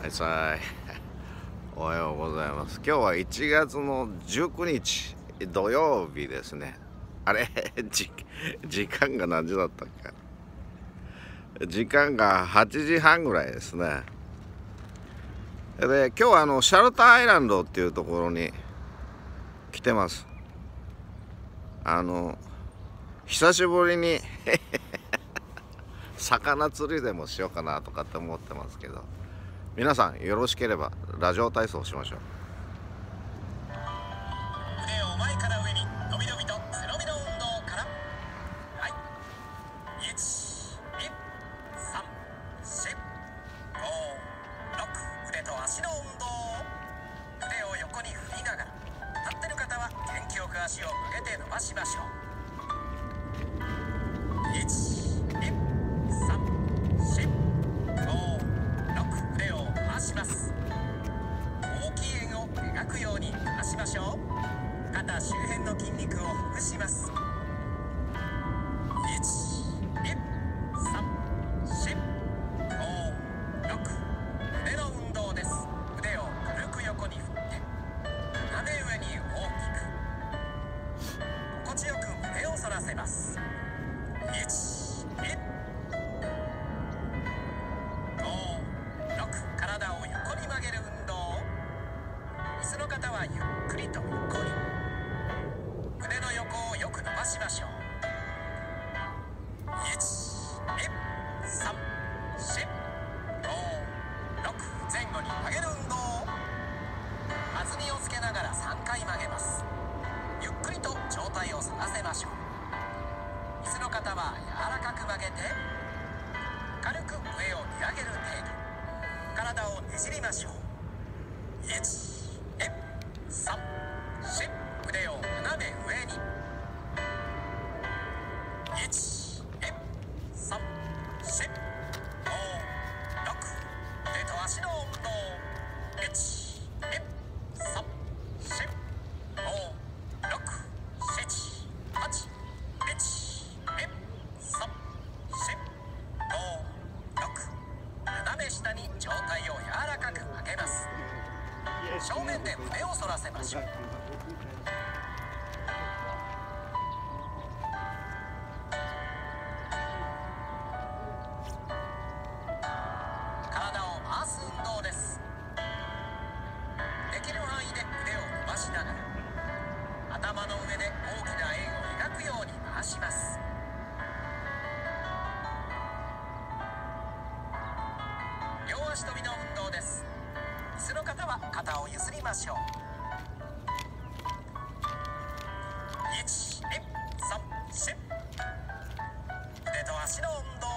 はいさいおはようございます。今日は1月の19日土曜日ですね。あれ時間が何時だったっけ。時間が8時半ぐらいですね。で今日はシャルターアイランドっていうところに来てます。久しぶりに魚釣りでもしようかなとかって思ってますけど、皆さんよろしければラジオ体操しましょう。 腕を前から上に伸び伸びと背伸びの運動から。はい、1、2、3、4、5、6。腕と足の運動。腕を横に振りながら、立ってる方は元気よく足を曲げて伸ばしましょう。1、2、3、4、5、6。腕を回します。大きい円を描くように回しましょう。肩周辺の筋肉をほぐします。1、2、3、4、5、6。腕の運動です。腕を軽く横に振って斜め上に大きく心地よく腕を反らせます。1、2、5、6。体を横に曲げる運動。椅子の方はゆっくりと横に。腕の横をよく伸ばしましょう。1、2、3、4、5、6。前後に曲げる運動。弾みをつけながら3回曲げます。ゆっくりと上体を反らせましょう。椅子の方は柔らかく曲げて軽く上を見上げる程度。体をねじりましょう。1、2、3、4。腕を斜め上に。1、2、3、4、5、6。腕と足の運動。1、2、3、4、5、6、7、8。1、2、3、4、5、6。斜め下に上体を柔らかく曲げます。正面で胸を反らせましょう。体を回す運動です。できる範囲で腕を伸ばしながら頭の上で大きな円を描くように回します。両足跳びの運動です。椅子の方は肩をゆすりましょう。1、2、3、4。腕と足の運動。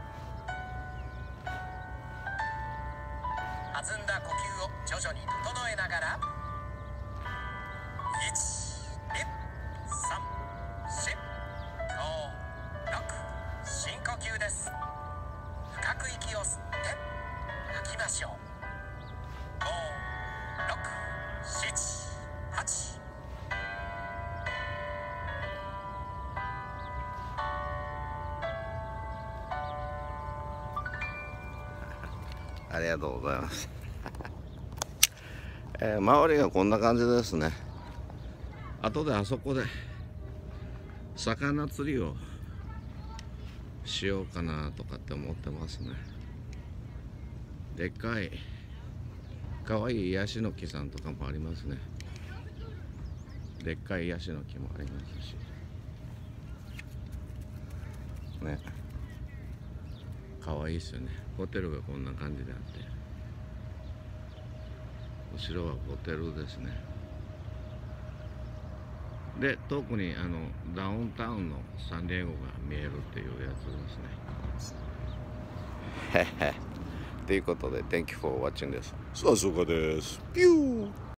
弾んだ呼吸を徐々に整えながら。1、2、3、4、5、6。深呼吸です。深く息を吸って吐きましょう。5、6、7、8。 ありがとうございます周りがこんな感じですね。後であそこで魚釣りをしようかなとかって思ってますね。でっかいかわいいヤシの木さんとかもありますね。でっかいヤシの木もありますしね、かわいいですよね。ホテルがこんな感じであって、後ろはホテルですね。で特にダウンタウンのサンディエゴが見えるっていうやつですね。ということで Thank you for watching this。さすがです。ピュー。